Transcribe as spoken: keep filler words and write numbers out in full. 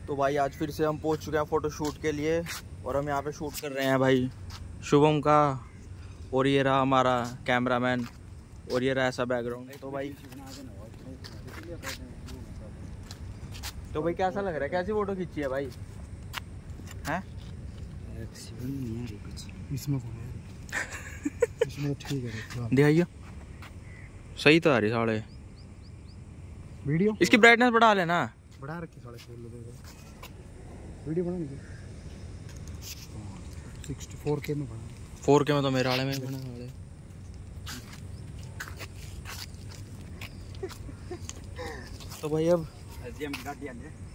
तो भाई आज फिर से हम पहुंच चुके हैं फ़ोटो शूट के लिए और हम यहाँ पे शूट कर रहे हैं भाई शुभम का। और ये रहा हमारा कैमरामैन और ये रहा ऐसा बैकग्राउंड। तो भाई तो भाई कैसा लग रहा है, कैसी फ़ोटो खींची है भाई? हैं इसमें इसमें ठीक है, दिखाइए सही तो आ रही साले वीडियो। इसकी ब्राइटनेस बढ़ा लेना, बढ़ा रखी साले खोल लो वीडियो बना लीजिए सिक्सटी फोर के में बना। फोर के में तो मेरे वाले में बना वाले। तो भाई अब